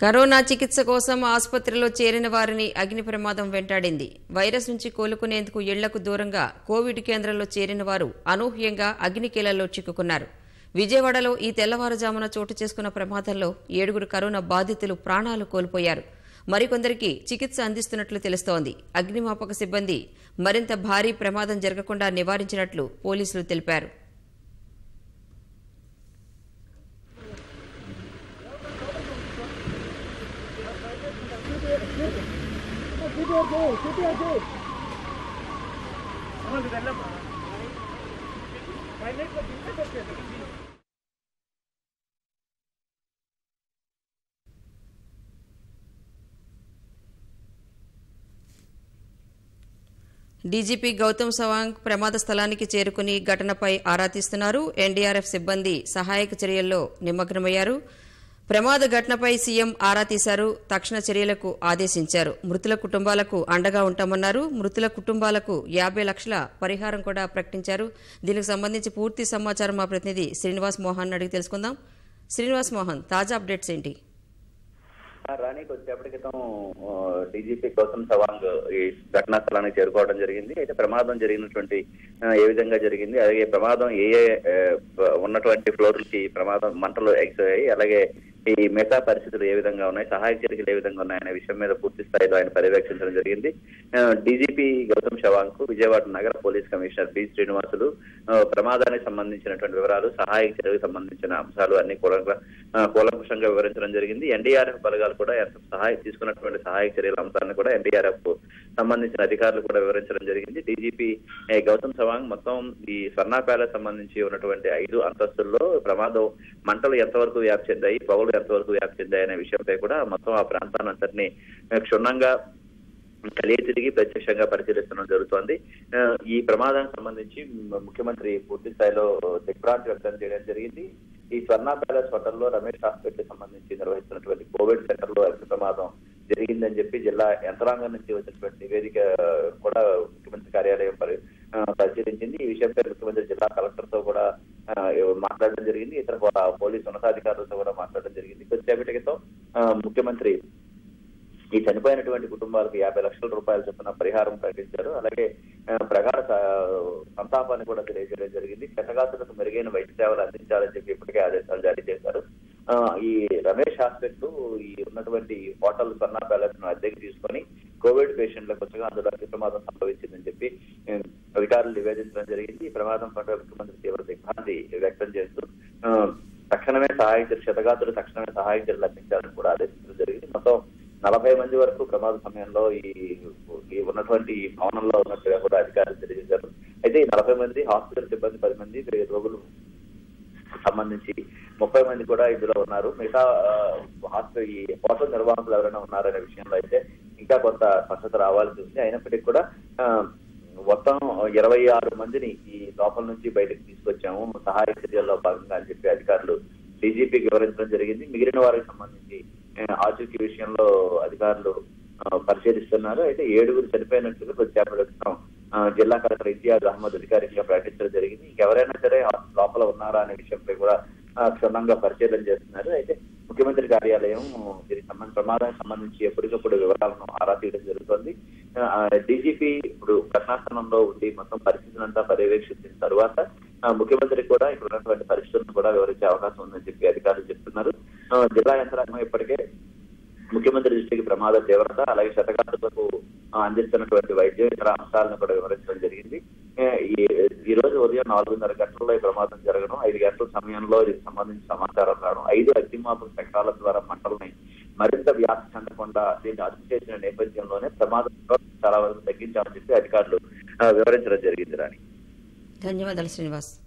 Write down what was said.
Corona చికిత్స కోసం ఆసుపత్రిలో చేరిన వారిని అగ్ని ప్రమాదం వెంటాడింది. వైరస్ నుంచి కోలుకునేందుకు ఇళ్లకు దూరంగా కోవిడ్ కేంద్రంలో చేరిన వారు అనూహ్యంగా అగ్నికీలల్లో చిక్కుకున్నారు. విజయవాడలో ఈ తెల్లవారుజామున చోటు చేసుకున్న ప్రమాదంలో 7 కరోనా బాధితులు ప్రాణాలు కోల్పోయారు. మరికొందరికి చికిత్స అందిస్తున్నట్లు తెలుస్తోంది. అగ్నిమాపక సిబ్బంది మరింత భారీ ప్రమాదం జరగకుండా నివారించినట్లు పోలీసులు తెలిపారు. డీజీపీ గౌతమ్ సవాంగ్ ప్రమాద స్థలానికి చేరుకుని ఘటనపై ఆరా తీస్తున్నారు. ఎన్డీఆర్ఎఫ్ సిబ్బంది సహాయక చర్యల్లో నిమగ్నమయ్యారు. ప్రమాద ఘటనపై సీఎం ఆరా తీశారు. తక్షణ చర్యలకు ఆదేశించారు. మృతుల కుటుంబాలకు అండగా ఉంటామన్నారు. మృతుల కుటుంబాలకు 50 లక్షల పరిహారం కూడా ప్రకటించారు. దీనికి సంబంధించి పూర్తి సమాచారం మా ప్రతినిధి శ్రీనివాస్ మోహన్ అడిగి తెలుసుకుందాం. శ్రీనివాస్ మోహన్, తాజా అప్డేట్స్ ఏంటి? రాణి, కొద్దిసేపటి క్రితం డీజీపీ గౌతమ్ సవాంగ్ ఈ ఘటనా స్థలానికి చేరుకోవడం జరిగింది. అయితే ప్రమాదం జరిగినటువంటి ఏ విధంగా జరిగింది, అలాగే ప్రమాదం ఏ ఉన్నటువంటి ఫ్లోర్లకి ప్రమాదం మంటలు ఎగిసాయి, అలాగే ఈ మిగతా పరిస్థితులు ఏ విధంగా ఉన్నాయి, సహాయక చర్యలు ఏ విధంగా ఉన్నాయనే విషయం మీద పూర్తి స్థాయిలో ఆయన పర్యవేక్షించడం జరిగింది. డీజీపీ గౌతమ్ సవాంగ్ కు విజయవాడ నగర పోలీస్ కమిషనర్ పి శ్రీనివాసులు ప్రమాదానికి సంబంధించినటువంటి వివరాలు, సహాయక చర్యలకు సంబంధించిన అంశాలు అన్ని కూలంకషంగా వివరించడం జరిగింది. ఎన్డీఆర్ఎఫ్ బలగాలు కూడా తీసుకున్నటువంటి సహాయక చర్యల అంశాలను కూడా ఎన్డీఆర్ఎఫ్ సంబంధించిన అధికారులు కూడా వివరించడం జరిగింది. డీజీపీ గౌతమ్ సవాంగ్ మొత్తం ఈ స్వర్ణ ప్యాలెస్ సంబంధించి ఉన్నటువంటి 5 అంతస్తుల్లో ప్రమాదం మంటలు ఎంతవరకు వ్యాప్తి చెందాయి, పొగలు ఎంతవరకు వ్యాప్తి చెందాయి అనే విషయంపై కూడా మొత్తం ఆ ప్రాంతాన్నంతటినీ క్షుణ్ణంగా కలిగి తిరిగి ప్రత్యక్షంగా పరిశీలిస్తడం జరుగుతోంది. ఈ ప్రమాదానికి సంబంధించి ముఖ్యమంత్రి పూర్తి స్థాయిలో దిగ్భ్రాంతి వ్యక్తం చేయడం జరిగింది. ఈ స్వర్ణ ప్యాలెస్ హోటల్లో రమేష్ హాస్పిటల్ సంబంధించి నిర్వహిస్తున్నటువంటి కోవిడ్ సెంటర్ లో అగ్ని ప్రమాదం జరిగిందని చెప్పి జిల్లా యంత్రాంగం నుంచి వచ్చినటువంటి నివేదిక కూడా ముఖ్యమంత్రి కార్యాలయం పరిశీలించింది. ఈ విషయంపై ముఖ్యమంత్రి జిల్లా కలెక్టర్ తో కూడా మాట్లాడడం జరిగింది. ఇతర పోలీసు ఉన్నతాధికారులతో కూడా మాట్లాడడం జరిగింది. కొద్దిసేపటి క్రితం ముఖ్యమంత్రి ఈ చనిపోయినటువంటి కుటుంబాలకు 50 లక్షల రూపాయల చొప్పున పరిహారం ప్రకటించారు. అలాగే ప్రగాఢ సంతాపాన్ని కూడా తెలియజేయడం జరిగింది. క్షతగాతులకు మెరుగైన వైద్య సేవలు అందించాలని చెప్పి ఇప్పటికే ఆదేశాలు జారీ చేశారు. ఈ రమేష్ హాస్పిటల్ ఈ ఉన్నటువంటి హోటల్ స్వర్ణ ప్యాలెస్ ను అద్దెకి తీసుకొని కోవిడ్ పేషెంట్లకు వచ్చగా అందులో అగ్ని ప్రమాదం సంభవించిందని చెప్పి అధికారులు నివేదించడం జరిగింది. ఈ ప్రమాదం పట్ల ముఖ్యమంత్రి తీవ్ర దిగ్భ్రాంతి వ్యక్తం చేస్తూ తక్షణమే క్షతగాతులు తక్షణమే సహాయ చర్యలు అందించాలని కూడా ఆదేశించడం జరిగింది. మొత్తం 40 మంది వరకు ప్రమాద సమయంలో ఈ ఉన్నటువంటి భవనంలో ఉన్నట్టుగా కూడా అధికారులు తెలియజేశారు. అయితే ఈ 40 మంది హాస్పిటల్ సిబ్బంది 10 మంది రోగులు సంబంధించి 30 మంది కూడా ఇందులో ఉన్నారు. మిగతా ఈ హోటల్ నిర్వాహకులు ఎవరైనా ఉన్నారనే విషయంలో అయితే ఇంకా కొంత స్పష్టత రావాల్సి ఉంది. అయినప్పటికీ కూడా మొత్తం 26 మందిని ఈ లోపల నుంచి బయటకు తీసుకొచ్చాము సహాయ చర్యల్లో భాగంగా అని చెప్పి అధికారులు డీజీపీకి వివరించడం జరిగింది. మిగిలిన వారికి సంబంధించి ఆచూకీ విషయంలో అధికారులు పరిశీలిస్తున్నారు. అయితే 7 చనిపోయినట్లుగా కొద్దిసేపటి క్రితం జిల్లా కలెక్టర్ ఇంతియాజ్ అహ్మద్ అధికారికంగా ప్రకటించడం జరిగింది. ఇంకెవరైనా సరే లోపల ఉన్నారా అనే విషయంపై కూడా క్షుణ్ణంగా పరిశీలన చేస్తున్నారు. అయితే ముఖ్యమంత్రి కార్యాలయం దీనికి ప్రమాదానికి సంబంధించి ఎప్పటికప్పుడు వివరాలను ఆరా తీయడం జరుగుతోంది. డీజీపీ ఇప్పుడు ఘటనాస్థలంలో ఉండి మొత్తం పరిస్థితులంతా పర్యవేక్షించిన తర్వాత ముఖ్యమంత్రికి కూడా ఇక్కడ ఉన్నటువంటి పరిస్థితులను కూడా వివరించే అవకాశం ఉందని చెప్పి అధికారులు చెప్తున్నారు. జిల్లా యంత్రాంగం ఇప్పటికే ముఖ్యమంత్రి దృష్టికి ప్రమాద తీవ్రత, అలాగే క్షతగాతులకు అందిస్తున్నటువంటి వైద్యం, ఇతర అంశాలను కూడా వివరించడం జరిగింది. ఈ రోజు ఉదయం 4:30 గంటల్లో ఈ ప్రమాదం జరగడం, 5 గంటల సమయంలో దీనికి సంబంధించి సమాచారం రావడం, 5 అగ్నిమాపక చక్రాల ద్వారా మంటల్ని మరింత వ్యాప్తి చెందకుండా దీన్ని అదుపు చేసిన నేపథ్యంలోనే ప్రమాదం చాలా వరకు తగ్గించామని చెప్పి అధికారులు వివరించడం జరిగింది. రాణి, ధన్యవాదాలు శ్రీనివాస్.